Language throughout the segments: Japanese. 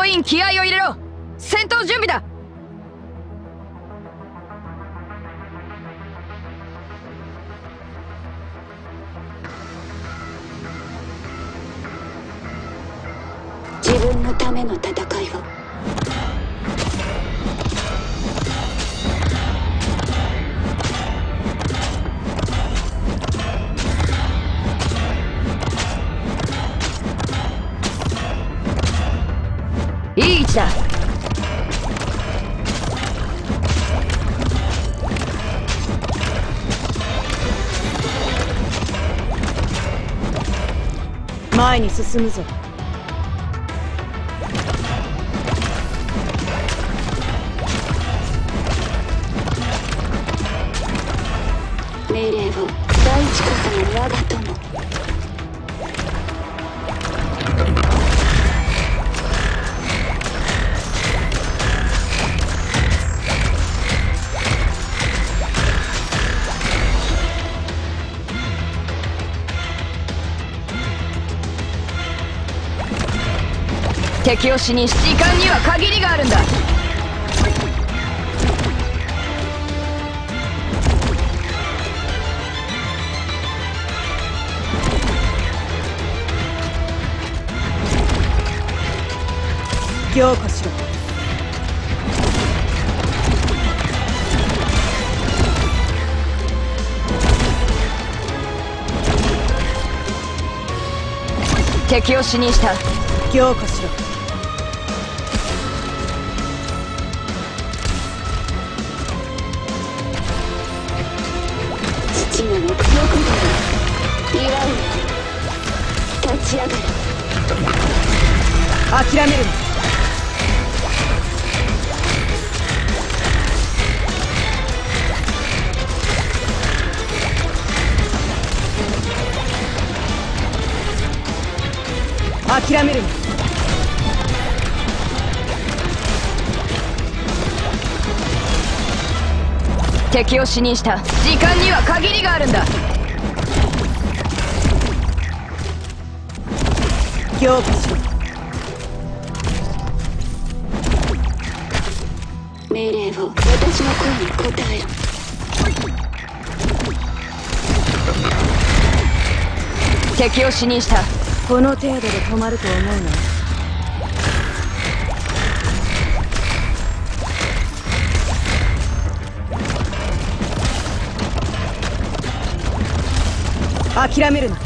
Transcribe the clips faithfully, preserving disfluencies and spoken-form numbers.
総員気合を入れろ。戦闘準備だ。 自分のための戦いを。 いい位置だ。前に進むぞ。 命令を。大地こそが我が友。 敵を死にし時間には限りがあるんだ。凝固しろ。敵を死にした。凝固しろ。 父なの欲だ。祝う。立ち上がる。 諦めるな。諦めるな。敵を死にした。時間には限りがあるんだ。凝固しろ。 命令を。私の声に応えろ。 敵を死にした。この程度で止まると思うな。諦めるな。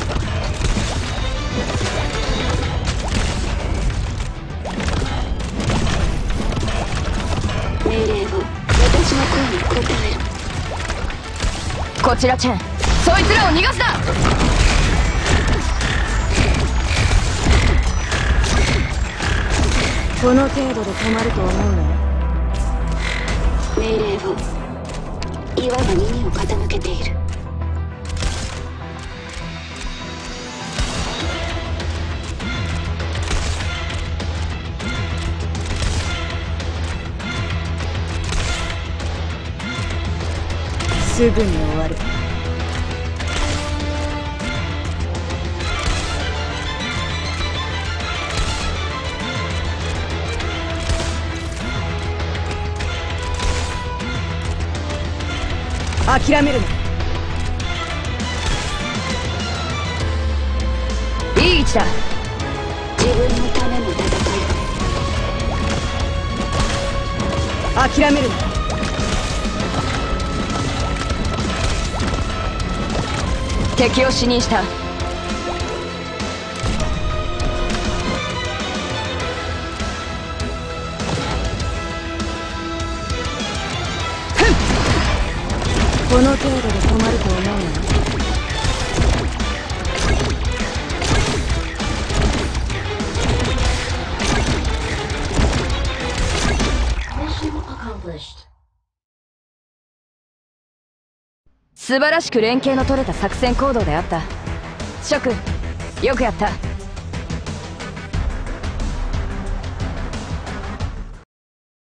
命令を。私の声に応えろ。 こちらチェン、そいつらを逃がすな。この程度で止まると思うな。 命令を。岩が耳を傾けている。 すぐに終わる。諦めるな。いい位置だ。 自分のための戦い。 諦めるな。敵を死にした。この程度で止まると思うな。素晴らしく連携の取れた作戦行動であった。諸君、よくやった。